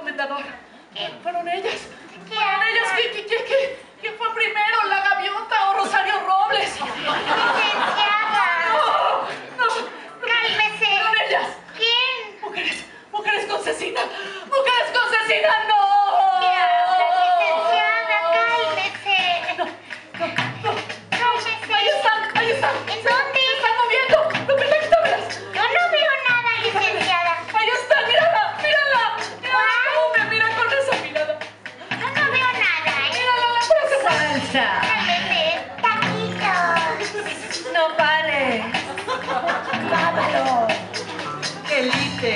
comendador. Fueron ellas. Fueron ellas. ¿Quién fue primero? ¿La Gaviota o Rosario Robles? Licenciada. No. Cálmese. Fueron ellas. ¿Quién? Mujeres con cecina. Mujeres con cecina, no. ¿Qué habla, licenciada? Cálmese. No. Cálmese. Ahí están. ¿En dónde? Se están moviendo. Lupita, quítamelas. Yo no veo nada, licenciada. Ahí está, mírala. ¿Cómo me mira con esa mirada? Yo no veo nada, ¿eh? Mírala, la frase. Salsa. Cálmese. Taquitos. No pare. Vámonos. Elite.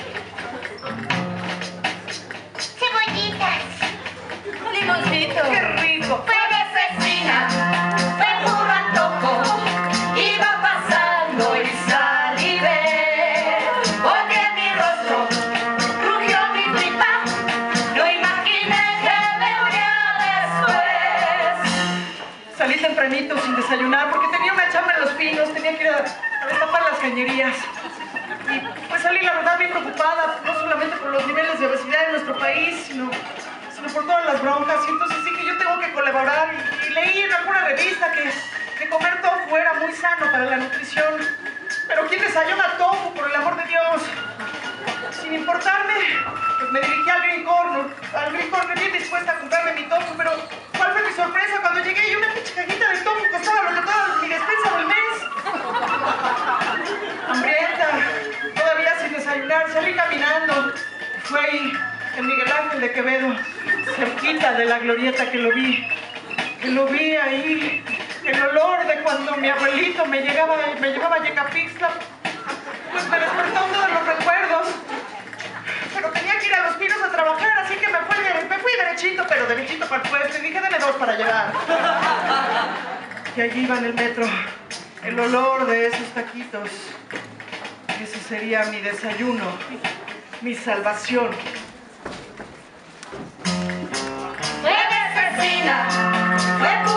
Cebollitas. Limoncito. Qué rico. Fue de cecina. Fue puro antojo. Iba pasando y salivé. Porque mi rostro rugió mi tripa. No imaginé que vendría después. Salí tempranito sin desayunar porque tenía una chamba en Los Pinos, tenía que ir a destapar las cañerías. Y pues salí, la verdad, bien preocupada, no solamente por los niveles de obesidad en nuestro país, sino por todas las broncas. Y entonces dije, yo tengo que colaborar. Y leí en alguna revista que comer tofu era muy sano para la nutrición. Pero ¿quién desayuna tofu, por el amor de Dios? Sin importarme, pues me dirigí al Green Corner bien dispuesta a comprarme mi tofu, pero ¿cuál fue mi sorpresa cuando llegué y una pinche cajita de tofu costaba lo que toda mi despensa del mes? Hambrienta, todavía sin desayunar, salí caminando. Fue ahí, en Miguel Ángel de Quevedo, cerquita de la glorieta que lo vi ahí. El olor de cuando mi abuelito me llevaba a Yecapixtla, pues me despertó todos los recuerdos. Pero tenía que ir a Los Pinos a trabajar, así que me fui derechito, pero derechito para el puesto. Y dije, dame 2 para llevar. Y allí iba en el metro, el olor de esos taquitos. Ese sería mi desayuno, mi salvación. Fue de cecina. Fue